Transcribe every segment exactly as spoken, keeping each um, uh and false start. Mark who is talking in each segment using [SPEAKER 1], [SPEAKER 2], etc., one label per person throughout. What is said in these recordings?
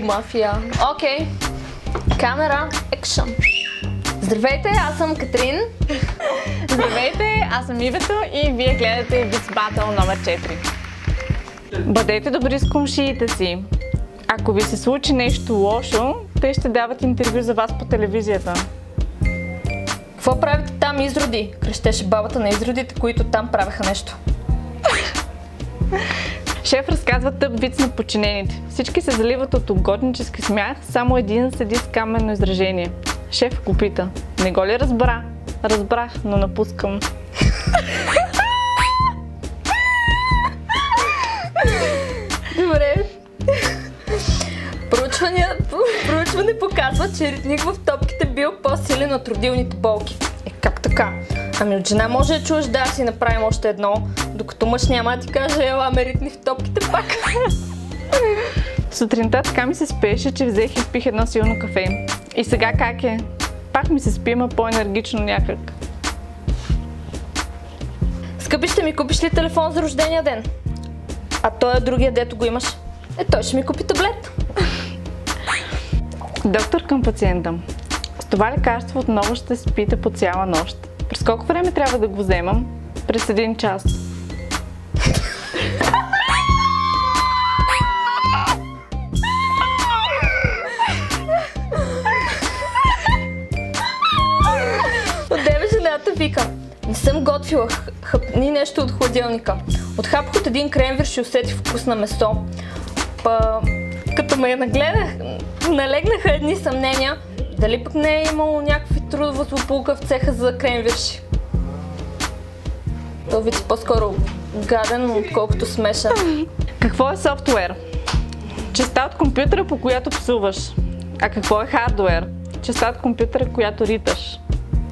[SPEAKER 1] мафия. Окей. Камера, екшън. Здравейте, аз съм Катрин.
[SPEAKER 2] Здравейте, аз съм Ивето и вие гледате Beats Battle номер четири. Бъдете добри с комшиите си. Ако ви се случи нещо лошо, те ще дават интервю за вас по телевизията.
[SPEAKER 1] Какво правите там, изроди? Крещеше бабата на изродите, които там правеха нещо.
[SPEAKER 2] Шеф разказва тъп виц на подчинените. Всички се заливат от угоднически смях, само един седи с каменно изражение. Шеф го пита: не го ли разбра? Разбрах, но напускам.
[SPEAKER 1] Добре. Проучване показва, че ритник в топките бил по-силен от родилните болки. Е, как така? Ами от жена може да чуеш, да си направим още едно, докато мъж няма да ти каже: ела ме ритни в топките пак.
[SPEAKER 2] Сутринта така ми се спеше, че взех и пих едно силно кафе. И сега как е? Пак ми се спи, ма по-енергично някак.
[SPEAKER 1] Скъпи, ще ми купиш ли телефон за рождения ден? А той е другия, дето го имаш. Е, той ще ми купи таблет.
[SPEAKER 2] Доктор към пациента: с това лекарство отново ще спите по цяла нощ. През колко време трябва да го вземам? През един час.
[SPEAKER 1] Отдеве жената вика: не съм готвила, хъпни нещо от хладилника. Отхапах от един кремвирш и усетих вкус на месо. Па, като ме нагледах, налегнаха едни съмнения, дали пък не е имало някакви трудова злополука в цеха за кремвирши. Това вид е по-скоро гаден, отколкото смешен.
[SPEAKER 2] Какво е софтуер? Частта от компютъра, по която псуваш. А какво е хардуер? Частта от компютъра, която риташ.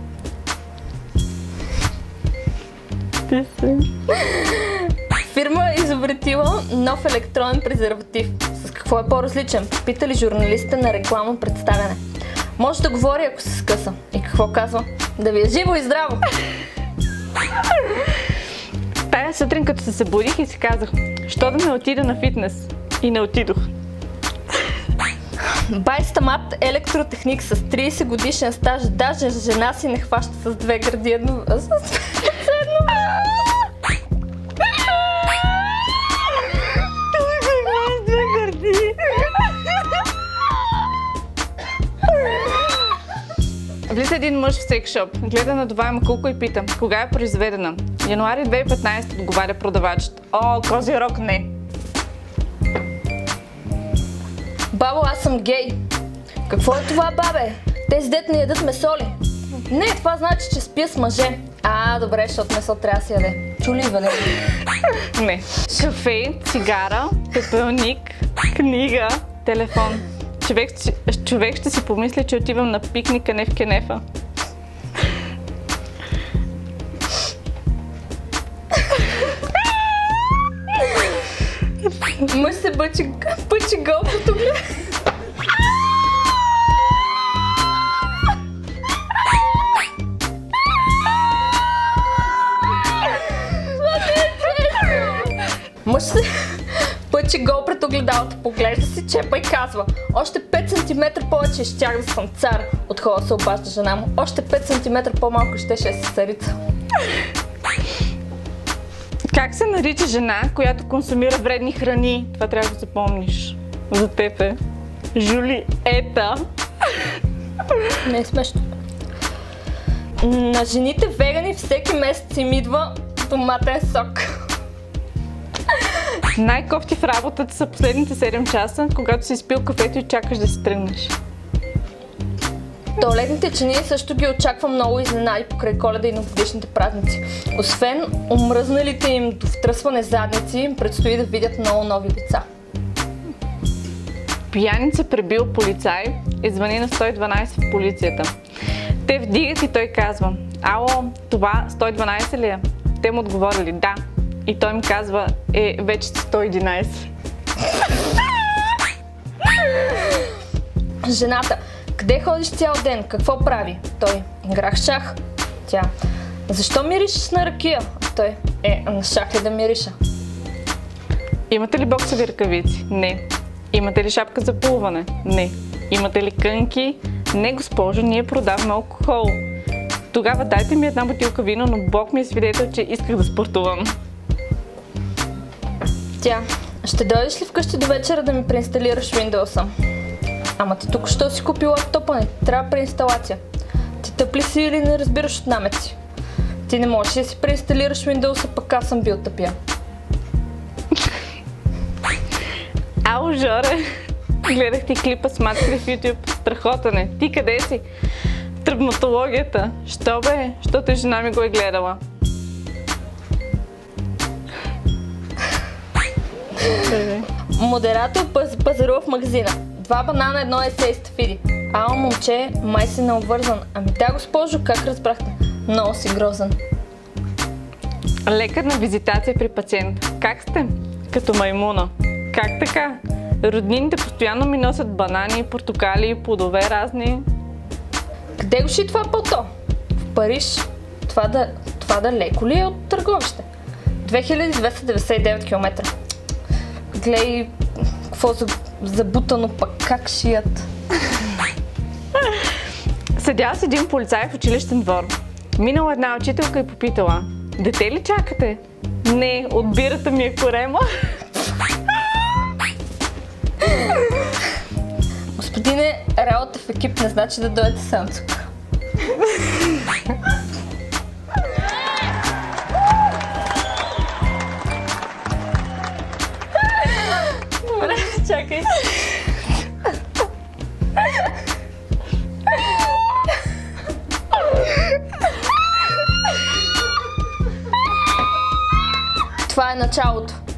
[SPEAKER 2] Ти си.
[SPEAKER 1] Фирма е изобретила нов електронен презерватив. С какво е по-различен? Питали журналистите на рекламно представяне. Може да говори, ако се скъса. И какво казва? Да ви е живо и здраво!
[SPEAKER 2] Тая сутрин, като се събудих и си казах: що да не отида на фитнес? И не отидох.
[SPEAKER 1] Бай Стамат, електротехник с трийсет годишен стаж, даже жена си не хваща с две гърди едно... с едно...
[SPEAKER 2] Влиза един мъж в секшоп, гледа на това макулка и пита: кога е произведена? Януари две хиляди и петнадесета, отговаря продавачът. О, козирог не!
[SPEAKER 1] Бабо, аз съм гей. Какво е това, бабе? Тези дет не ядат месо ли? Не, това значи, че спя с мъже. А, добре, защото месо трябва да се яде. Чули, Валерия?
[SPEAKER 2] Не. Кафе, цигара, пепелник, книга, телефон. Човек, човек ще си помисли, че отивам на пикник, а не в кенефа.
[SPEAKER 1] Мъж се бъчи, бъчи гол, като гледа. Мъж се пъчи гол пред огледалото, поглежда си чепа и казва: още пет сантиметра повече щях да съм цар. Отхода се обажда жена му: още пет сантиметра по-малко щеше да си царица.
[SPEAKER 2] Как се нарича жена, която консумира вредни храни? Това трябва да запомниш. За теб е Жулиета.
[SPEAKER 1] Не е смешно. На жените вегани всеки месец им идва томатен сок.
[SPEAKER 2] Най-кофти в работата са последните седем часа, когато си изпил кафето и чакаш да си тръгнеш.
[SPEAKER 1] Туалетните чинии също ги очаква много изненади покрай Коледа и новогодишните празници. Освен омръзналите им до втръсване задници, им предстои да видят много нови лица.
[SPEAKER 2] Пияница пребил полицай и звъни на сто и дванадесет в полицията. Те вдигат и той казва: ало, това сто и дванадесет ли е? Те му отговорили: да. И той им казва: е, вече сто и единадесет.
[SPEAKER 1] Жената: къде ходиш цял ден? Какво прави? Той: играх шах. Тя: защо миришеш на ракия? Той: е, на шах ли да мириша?
[SPEAKER 2] Имате ли боксови ръкавици? Не. Имате ли шапка за плуване? Не. Имате ли кънки? Не, госпожо, ние продаваме алкохол. Тогава дайте ми една бутилка вино, но Бог ми е свидетел, че исках да спортувам.
[SPEAKER 1] Тя, ще дойдеш ли вкъщи до вечера да ми преинсталираш Windows-а? Ама ти тук що си купи лаптопа, не трябва преинсталация. Ти тъп ли си или не разбираш от намеци? Ти не можеш ли да си преинсталираш Windows-а, пък аз съм бил тъпия.
[SPEAKER 2] Ау, Жоре! Гледах ти клипа с матките в YouTube. Страхотен е. Ти къде си? Травматологията. Що бе? Щото и жена ми го е гледала.
[SPEAKER 1] Модератор паз, пазарува в магазина. Два банана, едно есе и стафиди. Ало, момче, май си необвързан. Ами да, госпожо, как разбрахте? Много си грозен.
[SPEAKER 2] Лекар на визитация при пациент. Как сте? Като маймуна. Как така? Роднините постоянно ми носят банани, портокали, плодове разни.
[SPEAKER 1] Къде го ши това пълто? В Париж. Това да, това да леко ли е от търговище? две хиляди двеста деветдесет и девет километра. Глей, какво забутано пък, как шият.
[SPEAKER 2] Седял с един полицай в училищен двор. Минала една учителка и попитала: дете ли чакате? Не, от бирата ми е корема.
[SPEAKER 1] Господине, работа в екип не значи да дойдете сам тук. Добре, чакай. Това е началото.